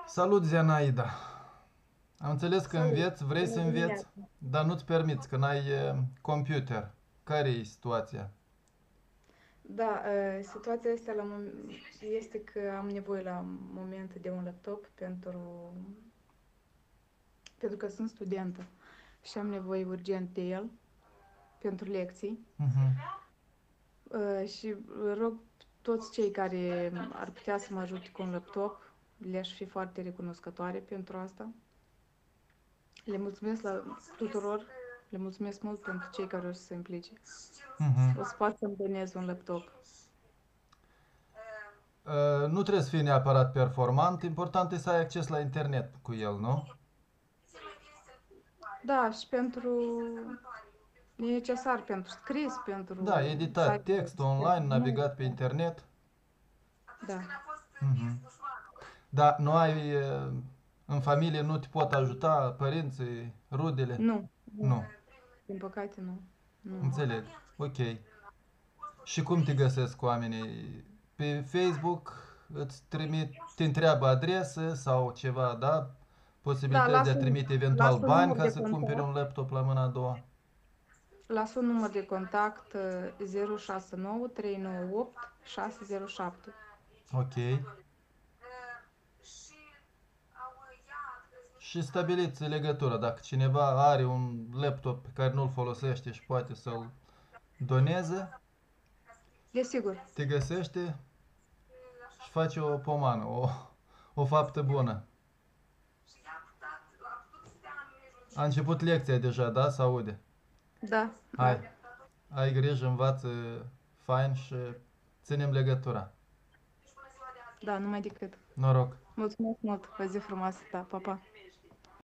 Salut, Zenaida! Am înțeles că Salut! înveți, vrei să Bună înveți, dimineața! dar nu-ți permiți, că n-ai computer. Care e situația? Da, situația este, este că am nevoie la moment de un laptop pentru că sunt studentă și am nevoie urgent de el pentru lecții. Mhm. Și rog toți cei care ar putea să mă ajute cu un laptop, le-aș fi foarte recunoscătoare pentru asta. Le mulțumesc la tuturor, le mulțumesc mult pentru cei care o să se implice. Mhm. O să pot să-mi donez un laptop. Nu trebuie să fie neapărat performant, important e să ai acces la internet cu el, nu? Da, și e necesar pentru scris, Da, pentru editat text site-uri, pentru online, navigat pe muzică. internet. Da. Mhm. Da, nu ai, în familie nu te pot ajuta părinții, rudele? Nu, nu. Nu, Din păcate, nu. Nu. înțeleg. Ok. Și cum te găsesc oamenii? Pe Facebook îți trimit, te întreabă adresă sau ceva, da? Da, Posibilități de a trimite eventual las un bani număr ca de să cumpere un contact. laptop la mâna a doua. Las un număr de contact 069 398 607. Ok. Și stabiliți legătura. Dacă cineva are un laptop pe care nu-l folosește și poate să-l doneze, Desigur. te găsește și face o pomană, o faptă bună. A început lecția deja, da? Se aude. Da, Hai, da. ai grijă, învață fain și ținem legătura. Da, numai decât. Noroc! Mulțumesc mult. O zi frumoasă, da, pa, pa.